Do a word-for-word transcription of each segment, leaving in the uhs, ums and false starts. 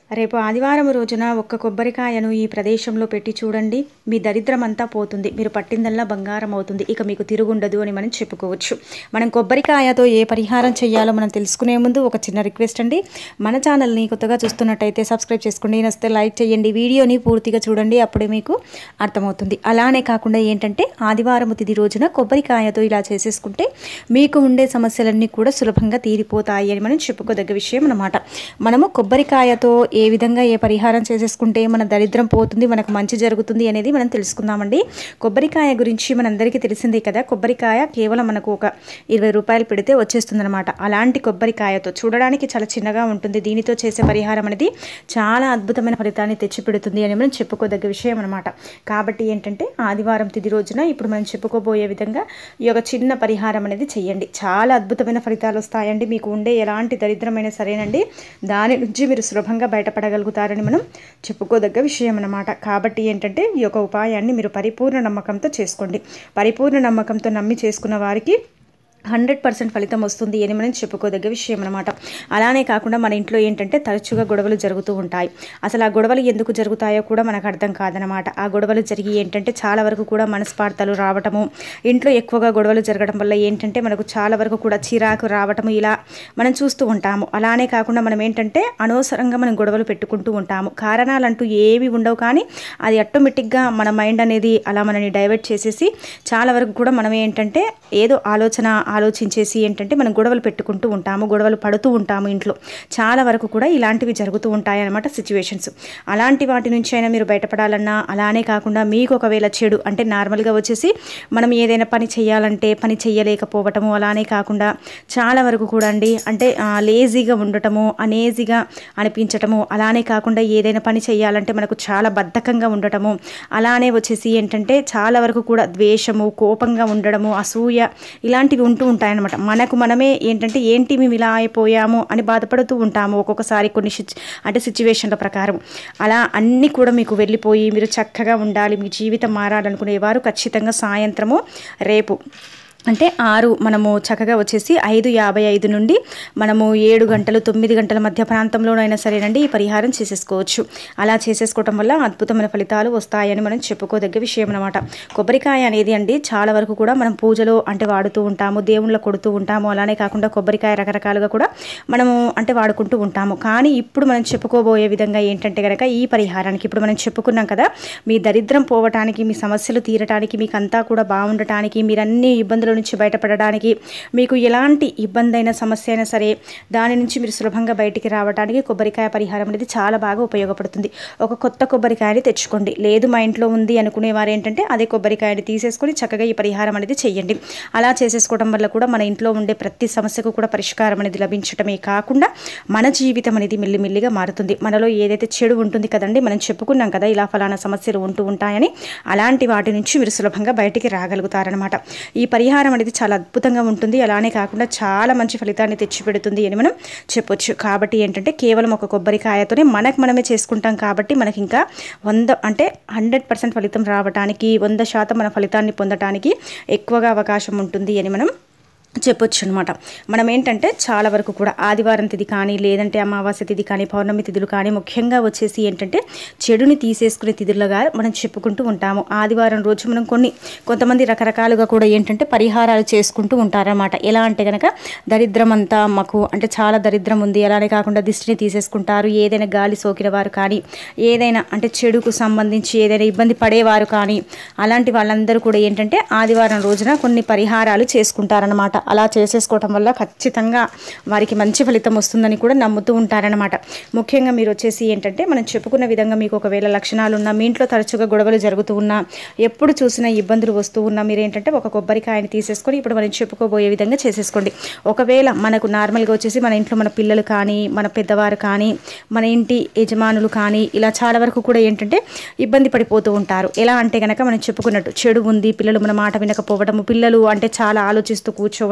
రేపు ఆదివారం రోజున ఒక్క కొబ్బరికాయను ఈ ప్రదేశంలో పెట్టి చూడండి. మీ దరిద్రం అంతా పోతుంది. మీరు పట్టిందల్లా బంగారం అవుతుంది. ఇక మీకు తిరుగుండదు అని మనం చెప్పుకోవచ్చు. మనం కొబ్బరికాయతో ఏ పరిహారం చేయాలో మనం తెలుసుకునే ముందు ఒక చిన్న రిక్వెస్ట్ అండి. మన ఛానల్ని కొత్తగా చూస్తున్నట్టయితే సబ్స్క్రైబ్ చేసుకోండి, నచ్చితే లైక్ చేయండి, వీడియోని పూర్తిగా చూడండి, అప్పుడే మీకు అర్థమవుతుంది. అలానే కాకుండా ఏంటంటే ఆదివారం తిది రోజున కొబ్బరికాయతో ఇలా చేసేసుకుంటే మీకు ఉండే సమస్యలన్నీ కూడా సులభంగా తీరిపోతాయి అని మనం చెప్పుకోదగ్గ విషయం అన్నమాట. మనము కొబ్బరికాయతో ఏ విధంగా ఏ పరిహారం చేసేసుకుంటే మన దరిద్రం పోతుంది, మనకు మంచి జరుగుతుంది అనేది మనం తెలుసుకుందామండి. కొబ్బరికాయ గురించి మనందరికీ తెలిసిందే కదా. కొబ్బరికాయ కేవలం మనకు ఒక ఇరవై రూపాయలు పెడితే వచ్చేస్తుందన్నమాట. అలాంటి కొబ్బరికాయతో చూడడానికి చాలా చిన్నగా ఉంటుంది. దీనితో చేసే పరిహారం అనేది చాలా అద్భుతమైన ఫలితాన్ని తెచ్చిపెడుతుంది అని మనం చెప్పుకోదగ్గ విషయం అనమాట. కాబట్టి ఏంటంటే ఆదివారం తిది రోజున ఇప్పుడు మనం చెప్పుకోబోయే విధంగా ఈ యొక్క చిన్న పరిహారం అనేది చేయండి. చాలా అద్భుతమైన ఫలితాలు వస్తాయండి. మీకు ఉండే ఎలాంటి దరిద్రమైనా సరేనండి, దాని నుంచి మీరు సులభంగా బయటపడగలుగుతారని మనం చెప్పుకోదగ్గ విషయం అన్నమాట. కాబట్టి ఏంటంటే ఈ యొక్క ఉపాయాన్ని మీరు పరిపూర్ణ నమ్మకంతో చేసుకోండి. పరిపూర్ణ నమ్మకంతో నమ్మి చేసుకున్న వారికి హండ్రెడ్ పర్సెంట్ ఫలితం వస్తుంది అని మనం చెప్పుకోదగ్గ విషయం అనమాట. అలానే కాకుండా మన ఇంట్లో ఏంటంటే తరచుగా గొడవలు జరుగుతూ ఉంటాయి. అసలు ఆ గొడవలు ఎందుకు జరుగుతాయో కూడా మనకు అర్థం కాదనమాట. ఆ గొడవలు జరిగి ఏంటంటే చాలా వరకు కూడా మనస్పార్థాలు రావటము, ఇంట్లో ఎక్కువగా గొడవలు జరగడం వల్ల ఏంటంటే మనకు చాలా వరకు కూడా చిరాకు రావటము ఇలా మనం చూస్తూ ఉంటాము. అలానే కాకుండా మనం ఏంటంటే అనవసరంగా మనం గొడవలు పెట్టుకుంటూ ఉంటాము. కారణాలంటూ ఏవి ఉండవు, కానీ అది ఆటోమేటిక్గా మన మైండ్ అనేది అలా మనని డైవర్ట్ చేసేసి చాలా వరకు కూడా మనం ఏంటంటే ఏదో ఆలోచన ఆలోచించేసి ఏంటంటే మనం గొడవలు పెట్టుకుంటూ ఉంటాము, గొడవలు పడుతూ ఉంటాము. ఇంట్లో చాలా వరకు కూడా ఇలాంటివి జరుగుతూ ఉంటాయి అన్నమాట సిచ్యువేషన్స్. అలాంటి వాటి నుంచి అయినా మీరు బయటపడాలన్నా, అలానే కాకుండా మీకు ఒకవేళ చెడు అంటే నార్మల్గా వచ్చేసి మనం ఏదైనా పని చేయాలంటే పని చేయలేకపోవటము, అలానే కాకుండా చాలా వరకు కూడా అండి అంటే లేజీగా ఉండటము, అనేజీగా అనిపించటము, అలానే కాకుండా ఏదైనా పని చేయాలంటే మనకు చాలా బద్ధకంగా ఉండటము, అలానే వచ్చేసి ఏంటంటే చాలా వరకు కూడా ద్వేషము, కోపంగా ఉండడము, అసూయ ఇలాంటివి ఉంటూ ఉంటాయన్నమాట. మనకు మనమే ఏంటంటే ఏంటి మేము ఇలా అయిపోయాము అని బాధపడుతూ ఉంటాము ఒక్కొక్కసారి కొన్ని అంటే సిచ్యువేషన్ల ప్రకారం. అలా అన్నీ కూడా మీకు వెళ్ళిపోయి మీరు చక్కగా ఉండాలి, మీ జీవితం మారాలనుకునేవారు ఖచ్చితంగా సాయంత్రము రేపు అంటే ఆరు మనము చక్కగా వచ్చేసి ఐదు యాభై ఐదు నుండి మనము ఏడు గంటలు తొమ్మిది గంటల మధ్య ప్రాంతంలోనైనా సరేనండి ఈ పరిహారం చేసేసుకోవచ్చు. అలా చేసేసుకోవటం వల్ల అద్భుతమైన ఫలితాలు వస్తాయని మనం చెప్పుకోదగ్గ విషయం అనమాట. కొబ్బరికాయ అనేది అండి చాలా వరకు కూడా మనం పూజలో అంటే వాడుతూ ఉంటాము, దేవుళ్ళ కొడుతూ ఉంటాము. అలానే కాకుండా కొబ్బరికాయ రకరకాలుగా కూడా మనము అంటే వాడుకుంటూ ఉంటాము. కానీ ఇప్పుడు మనం చెప్పుకోబోయే విధంగా ఏంటంటే కనుక ఈ పరిహారానికి ఇప్పుడు మనం చెప్పుకున్నాం కదా, మీ దరిద్రం పోవటానికి, మీ సమస్యలు తీరటానికి, మీకు అంతా కూడా బాగుండటానికి, మీరు అన్ని ఇబ్బందులు నుంచి బయటపడడానికి, మీకు ఎలాంటి ఇబ్బంది అయినా సమస్య అయినా సరే దాని నుంచి మీరు సులభంగా బయటికి రావడానికి కొబ్బరికాయ పరిహారం అనేది చాలా బాగా ఉపయోగపడుతుంది. ఒక కొత్త కొబ్బరికాయని తెచ్చుకోండి. లేదు మా ఇంట్లో ఉంది అనుకునేవారు ఏంటంటే అదే కొబ్బరికాయని తీసేసుకొని చక్కగా ఈ పరిహారం అనేది చేయండి. అలా చేసేసుకోవడం వల్ల కూడా మన ఇంట్లో ఉండే ప్రతి సమస్యకు కూడా పరిష్కారం అనేది లభించడమే కాకుండా మన జీవితం అనేది మెల్లిమెల్లిగా మారుతుంది. మనలో ఏదైతే చెడు ఉంటుంది కదండి, మనం చెప్పుకున్నాం కదా ఇలా ఫలానా సమస్యలు ఉంటూ ఉంటాయని, అలాంటి వాటి నుంచి మీరు సులభంగా బయటికి రాగలుగుతారనమాట. ఈ పరిహారం అనేది చాలా అద్భుతంగా ఉంటుంది. అలానే కాకుండా చాలా మంచి ఫలితాన్ని తెచ్చిపెడుతుంది అని మనం చెప్పొచ్చు. కాబట్టి ఏంటంటే కేవలం ఒక కొబ్బరికాయతోనే మనకు మనమే చేసుకుంటాం కాబట్టి మనకి ఇంకా వంద అంటే హండ్రెడ్ పర్సెంట్ ఫలితం రావడానికి, వంద శాతం మన ఫలితాన్ని పొందడానికి ఎక్కువగా అవకాశం ఉంటుంది అని మనం చెప్పొచ్చు అనమాట. మనం ఏంటంటే చాలా వరకు కూడా ఆదివారం తిది కానీ, లేదంటే అమావాస్య తిది కానీ, పౌర్ణమి తిథులు కానీ ముఖ్యంగా వచ్చేసి ఏంటంటే చెడుని తీసేసుకునే తిథులుగా మనం చెప్పుకుంటూ ఉంటాము. ఆదివారం రోజు మనం కొన్ని కొంతమంది రకరకాలుగా కూడా ఏంటంటే పరిహారాలు చేసుకుంటూ ఉంటారన్నమాట. ఎలా అంటే కనుక దరిద్రం అంతా మాకు అంటే చాలా దరిద్రం ఉంది, అలానే కాకుండా దిష్టిని తీసేసుకుంటారు. ఏదైనా గాలి సోకిన వారు కానీ, ఏదైనా అంటే చెడుకు సంబంధించి ఏదైనా ఇబ్బంది పడేవారు కానీ, అలాంటి వాళ్ళందరూ కూడా ఏంటంటే ఆదివారం రోజున కొన్ని పరిహారాలు చేసుకుంటారనమాట. అలా చేసేసుకోవటం వల్ల ఖచ్చితంగా వారికి మంచి ఫలితం వస్తుందని కూడా నమ్ముతూ ఉంటారనమాట. ముఖ్యంగా మీరు వచ్చేసి ఏంటంటే మనం చెప్పుకున్న విధంగా మీకు ఒకవేళ లక్షణాలు ఉన్నా, మీ ఇంట్లో తరచుగా గొడవలు జరుగుతూ ఉన్నా, ఎప్పుడు చూసినా ఇబ్బందులు వస్తూ ఉన్నా, మీరు ఏంటంటే ఒక కొబ్బరికాయని తీసేసుకొని ఇప్పుడు మనం చెప్పుకోబోయే విధంగా చేసేసుకోండి. ఒకవేళ మనకు నార్మల్గా వచ్చేసి మన ఇంట్లో మన పిల్లలు కానీ, మన పెద్దవారు కానీ, మన ఇంటి యజమానులు కానీ ఇలా చాలా వరకు కూడా ఏంటంటే ఇబ్బంది పడిపోతూ ఉంటారు. ఎలా అంటే కనుక మనం చెప్పుకున్నట్టు చెడు ఉంది, పిల్లలు మన మాట వినకపోవడము, పిల్లలు అంటే చాలా ఆలోచిస్తూ కూర్చోవడం,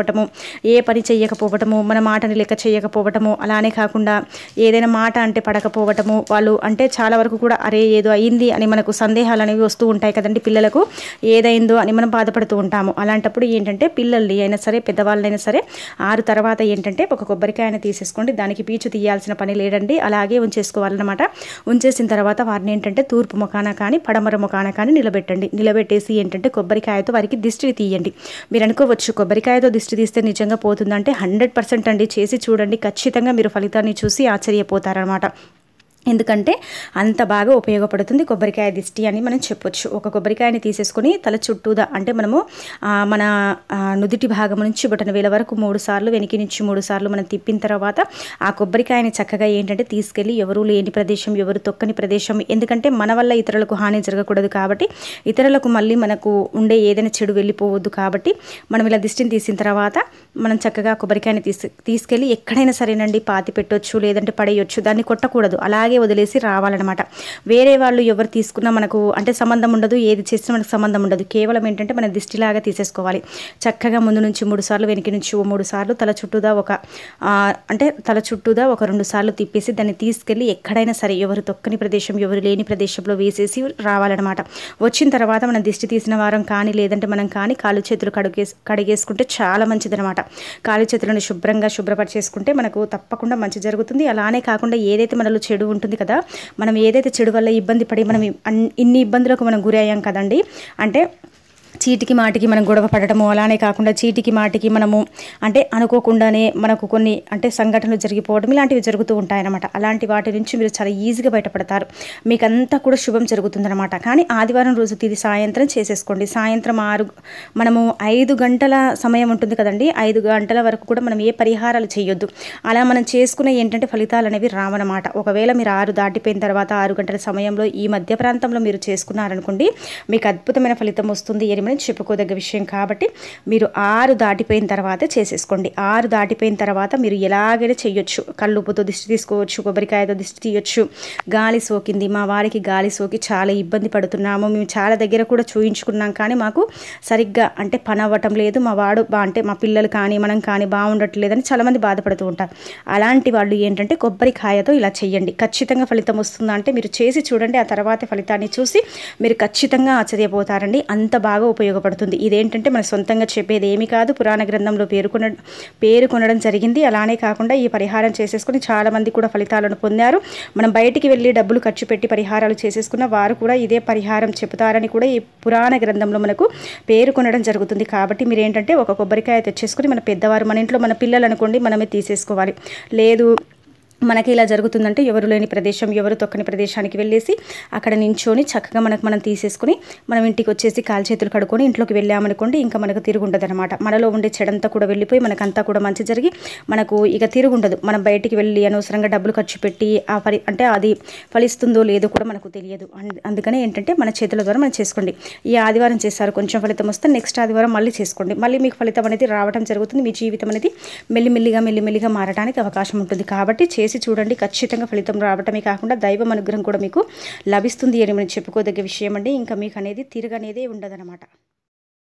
చేయకపోవటము, ఏ పని చేయకపోవటము, మన మాటని లెక్క చేయకపోవటము, అలానే కాకుండా ఏదైనా మాట అంటే పడకపోవటము, వాళ్ళు అంటే చాలా వరకు కూడా అరే ఏదో అయింది అని మనకు సందేహాలు అనేవి వస్తూ ఉంటాయి కదండి. పిల్లలకు ఏదైందో అని మనం బాధపడుతూ ఉంటాము. అలాంటప్పుడు ఏంటంటే పిల్లల్ని అయినా సరే పెద్దవాళ్ళైనా సరే ఆరు తర్వాత ఏంటంటే ఒక కొబ్బరికాయను తీసేసుకోండి. దానికి పీచు తీయాల్సిన పని లేదండి, అలాగే ఉంచేసుకోవాలన్నమాట. ఉంచేసిన తర్వాత వారిని ఏంటంటే తూర్పు ముఖాన కానీ పడమర ముఖాన కానీ నిలబెట్టండి. నిలబెట్టేసి ఏంటంటే కొబ్బరికాయతో వారికి దిష్టి తీయండి. మీరు అనుకోవచ్చు కొబ్బరికాయతో దిష్టి తీస్తే నిజంగా పోతుందంటే హండ్రెడ్ పర్సెంట్ అండి. చేసి చూడండి, ఖచ్చితంగా మీరు ఫలితాన్ని చూసి ఆశ్చర్యపోతారనమాట. ఎందుకంటే అంత బాగా ఉపయోగపడుతుంది కొబ్బరికాయ దిష్టి అని మనం చెప్పొచ్చు. ఒక కొబ్బరికాయని తీసేసుకొని తల చుట్టూదా అంటే మనము మన నుదిటి భాగం నుంచి బొటన వేల వరకు మూడు సార్లు వెనక్కి నుంచి మూడు సార్లు మనం తిప్పిన తర్వాత ఆ కొబ్బరికాయని చక్కగా ఏంటంటే తీసుకెళ్ళి ఎవరూ లేని ప్రదేశం, ఎవరు తొక్కని ప్రదేశం, ఎందుకంటే మన వల్ల ఇతరులకు హాని జరగకూడదు కాబట్టి, ఇతరులకు మళ్ళీ మనకు ఉండే ఏదైనా చెడు వెళ్ళిపోవద్దు కాబట్టి మనం ఇలా దిష్టిని తీసిన తర్వాత మనం చక్కగా కొబ్బరికాయని తీసు తీసుకెళ్ళి ఎక్కడైనా సరేనండి పాతి పెట్టొచ్చు, లేదంటే పడేయొచ్చు. దాన్ని కొట్టకూడదు, అలాగే వదిలేసి రావాలన్నమాట. వేరే వాళ్ళు ఎవరు తీసుకున్నా మనకు అంటే సంబంధం ఉండదు, ఏది చేసినా మనకు సంబంధం ఉండదు. కేవలం ఏంటంటే మన దిష్టిలాగా తీసేసుకోవాలి. చక్కగా ముందు నుంచి మూడు సార్లు వెనక్కి నుంచి ఓ మూడు సార్లు తల చుట్టూదా ఒక అంటే తల చుట్టూదా ఒక రెండు సార్లు తిప్పేసి దాన్ని తీసుకెళ్ళి ఎక్కడైనా సరే ఎవరు తొక్కని ప్రదేశం, ఎవరు లేని ప్రదేశంలో వేసేసి రావాలన్నమాట. వచ్చిన తర్వాత మనం దిష్టి తీసిన వారం కానీ లేదంటే మనం కానీ కాలు చేతులు కడిగే కడిగేసుకుంటే చాలా మంచిదనమాట. కాలు చేతులను శుభ్రంగా శుభ్రపరిచేసుకుంటే మనకు తప్పకుండా మంచి జరుగుతుంది. అలానే కాకుండా ఏదైతే మనలో చెడు ఉంటుంది కదా, మనం ఏదైతే చెడు వల్ల ఇబ్బంది పడి మనం ఇన్ని ఇబ్బందులకు మనం గురయ్యాం కదండి. అంటే చీటికి మాటికి మనం గొడవ పడటము, అలానే కాకుండా చీటికి మాటికి మనము అంటే అనుకోకుండానే మనకు కొన్ని అంటే సంఘటనలు జరిగిపోవడం ఇలాంటివి జరుగుతూ ఉంటాయన్నమాట. అలాంటి వాటి నుంచి మీరు చాలా ఈజీగా బయటపడతారు. మీకు అంతా కూడా శుభం జరుగుతుందన్నమాట. కానీ ఆదివారం రోజు తిది సాయంత్రం చేసేసుకోండి. సాయంత్రం ఆరు మనము ఐదు గంటల సమయం ఉంటుంది కదండి, ఐదు గంటల వరకు కూడా మనం ఏ పరిహారాలు చేయొద్దు. అలా మనం చేసుకునే ఏంటంటే ఫలితాలు అనేవి రావన్నమాట. ఒకవేళ మీరు ఆరు దాటిపోయిన తర్వాత ఆరు గంటల సమయంలో ఈ మధ్య ప్రాంతంలో మీరు చేసుకున్నారనుకోండి, మీకు అద్భుతమైన ఫలితం వస్తుంది అని చెప్పుకోదగ్గ విషయం. కాబట్టి మీరు ఆరు దాటిపోయిన తర్వాతే చేసేసుకోండి. ఆరు దాటిపోయిన తర్వాత మీరు ఎలాగైనా చేయొచ్చు. కళ్ళుప్పుతో దిష్టి తీసుకోవచ్చు, కొబ్బరికాయతో దిష్టి తీయొచ్చు. గాలి సోకింది, మా వారికి గాలి సోకి చాలా ఇబ్బంది పడుతున్నాము, మేము చాలా దగ్గర కూడా చూయించుకున్నాం కానీ మాకు సరిగ్గా అంటే పని అవ్వటం లేదు, మా వాడు బా అంటే మా పిల్లలు కానీ మనం కానీ బాగుండట్లేదని చాలామంది బాధపడుతూ ఉంటారు. అలాంటి వాళ్ళు ఏంటంటే కొబ్బరికాయతో ఇలా చేయండి, ఖచ్చితంగా ఫలితం వస్తుందా అంటే మీరు చేసి చూడండి. ఆ తర్వాత ఫలితాన్ని చూసి మీరు ఖచ్చితంగా ఆశ్చర్యపోతారండి. అంత బాగా ఉపయోగపడుతుంది. ఇదేంటంటే మన సొంతంగా చెప్పేది ఏమీ కాదు, పురాణ గ్రంథంలో పేర్కొన పేర్కొనడం జరిగింది. అలానే కాకుండా ఈ పరిహారం చేసేసుకుని చాలామంది కూడా ఫలితాలను పొందారు. మనం బయటికి వెళ్ళి డబ్బులు ఖర్చు పెట్టి పరిహారాలు చేసేసుకున్న వారు కూడా ఇదే పరిహారం చెబుతారని కూడా ఈ పురాణ గ్రంథంలో మనకు పేర్కొనడం జరుగుతుంది. కాబట్టి మీరు ఏంటంటే ఒక కొబ్బరికాయ తెచ్చేసుకుని మన పెద్దవారు, మన ఇంట్లో మన పిల్లలు అనుకోండి మనమే తీసేసుకోవాలి. లేదు మనకి ఇలా జరుగుతుందంటే ఎవరు లేని ప్రదేశం, ఎవరు తొక్కని ప్రదేశానికి వెళ్ళేసి అక్కడ నించొని చక్కగా మనకు మనం తీసేసుకుని మనం ఇంటికి వచ్చేసి కాలు చేతులు కడుక్కొని ఇంట్లోకి వెళ్ళామనుకోండి, ఇంకా మనకు తిరుగుండదు అనమాట. మనలో ఉండే చెడంతా కూడా వెళ్ళిపోయి మనకంతా కూడా మంచి జరిగి మనకు ఇక తిరుగుండదు. మనం బయటికి వెళ్ళి అనవసరంగా డబ్బులు ఖర్చు పెట్టి ఆ పరి అంటే అది ఫలిస్తుందో లేదో కూడా మనకు తెలియదు. అందుకనే ఏంటంటే మన చేతుల ద్వారా మనం చేసుకోండి. ఈ ఆదివారం చేస్తారు, కొంచెం ఫలితం వస్తే నెక్స్ట్ ఆదివారం మళ్ళీ చేసుకోండి. మళ్ళీ మీకు ఫలితం అనేది రావడం జరుగుతుంది. మీ జీవితం అనేది మెల్లిమెల్లిగా మెల్లిమెల్లిగా మారడానికి అవకాశం ఉంటుంది. కాబట్టి చేసి చూడండి, ఖచ్చితంగా ఫలితం రావటమే కాకుండా దైవం అనుగ్రహం కూడా మీకు లభిస్తుంది అని మనం చెప్పుకోదగ్గ విషయం అండి. ఇంకా మీకు అనేది తిరగనేదే ఉండదన్నమాట.